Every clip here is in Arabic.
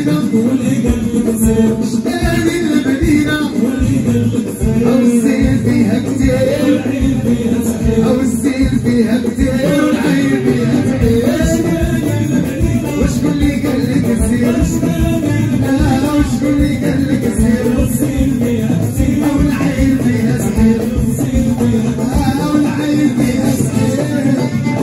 المدينة واللي قلبك زين هذه المدينة واللي قلبك زين أو السير فيها كتير والعين فيها تحيل أو السير فيها كتير والعين فيها تحيل وشكون اللي قال لك السير وشكون اللي قال لك السير والسير فيها كتير أو العين فيها سحيل أو العين فيها سحيل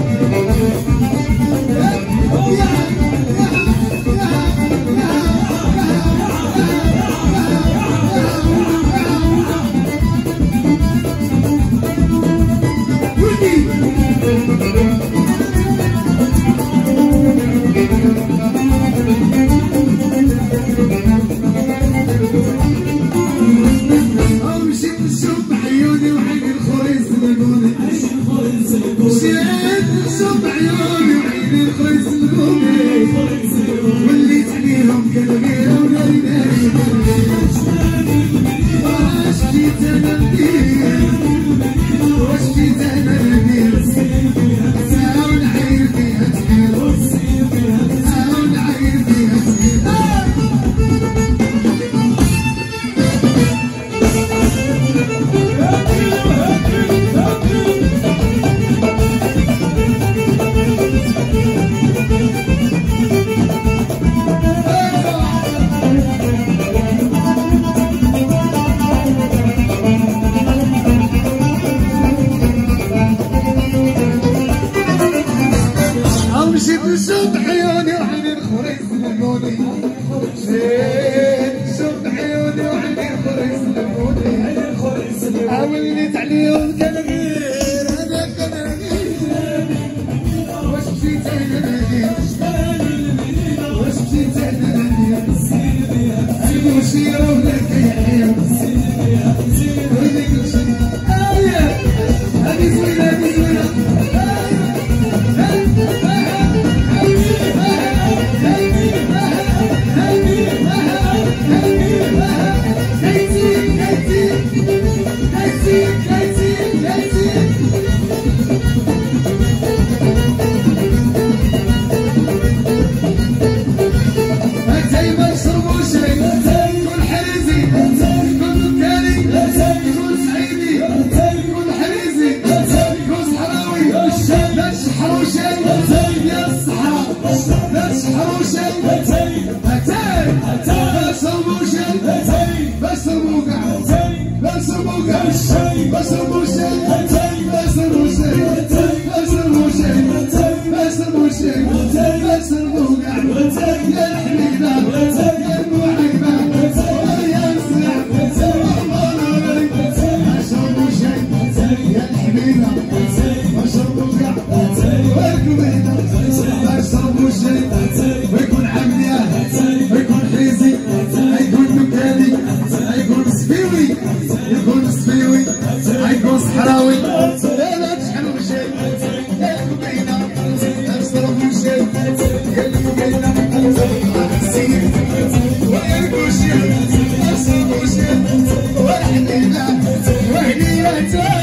وليت عليهم كالغيرة وناري واش جيت انا ندير واش جيت انا ندير ساعة ونعير فيها تحيل ساعة ونعير فيها تحيل شوف عيوني وعيني الخريص لموني شوف عيوني وعيني الخريص لموني وليت عليهم كالغير انا كالغير واش مشيت انا ندير واش مشيت انا ندير المشيرة ولا كيحير ويلي كل شي هذه زوينة هذه زوينة ويكون عملية ويكون حريزي يكون دكاني يكون سفيوي يكون سفيوي يكون صحراوي لا تشحنوا شيء قالوا بينا اشربوا شيء قالوا بينا السير ويركوا شيء اشربوا شيء وحنينا وحنينا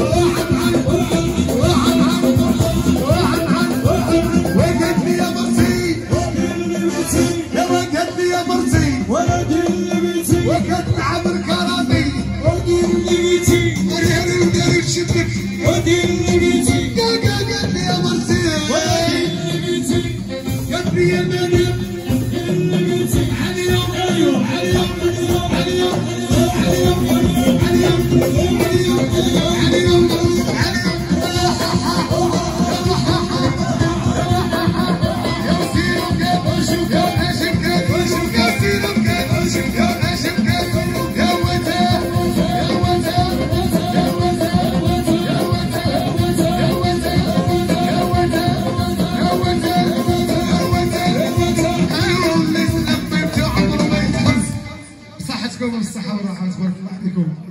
وقت لي يا بصير بالصحة والراحة، تبارك الله عليكم.